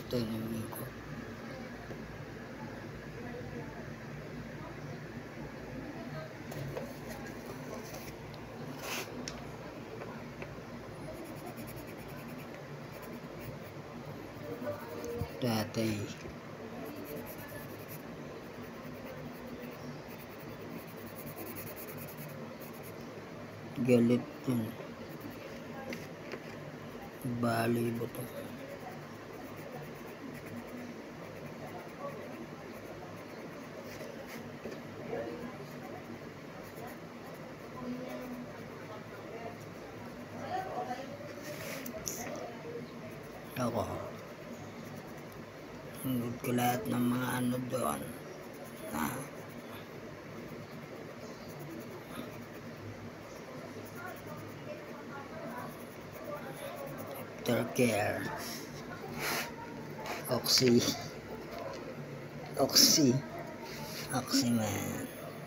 Gusto ni Miko. Tatay. Galit yun. Bali ba ito? Ako. Hanggang ko lahat ng mga ano doon na aftercare, Oxy man.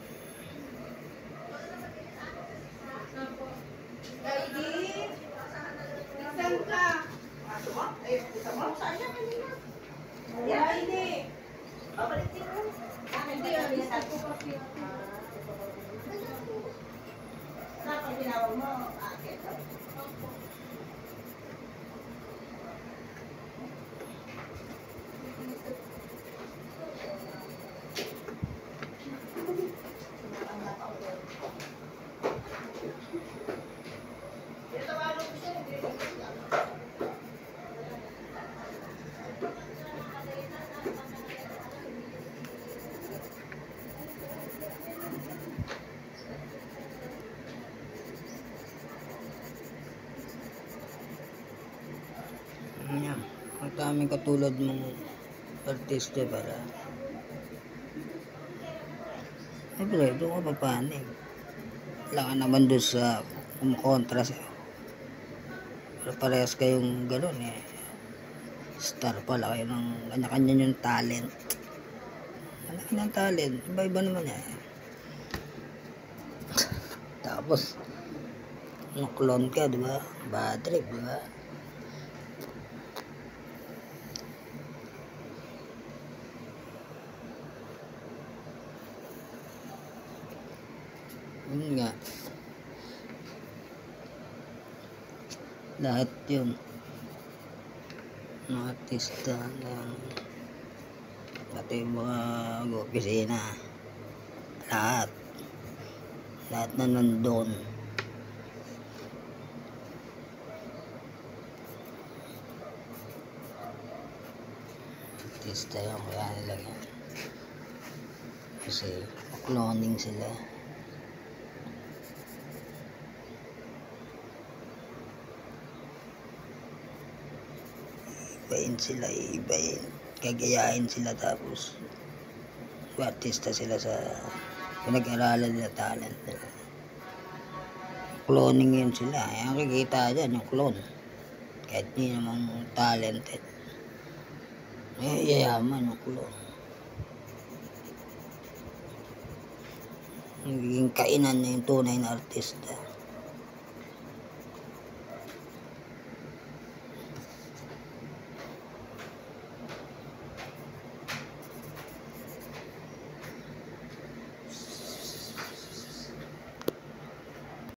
Yan, ang daming katulad mong artista para siyempre doon ka papanig. Wala ka naman doon sa kumukontra sa'yo, pero parehas kayong gano'n eh, star pala kayo ng kanya-kanya yung talent. Kanya-kanyang talent, iba-iba naman eh. Tapos clone ka, diba? Bad trip, diba? Yun nga, lahat yun mga artista ng pati yung mga opisina, lahat na nandun artista yun, kaya nila yan kasi cloning sila. Ibahin, gagayahin sila, tapos artista sila sa pinag-aralan nila, talent nila. Cloning yun sila, ang kikita dyan yung clone, kahit di namang talented, yayaman yung clone. Nagiging kainan na yung tunay na artista.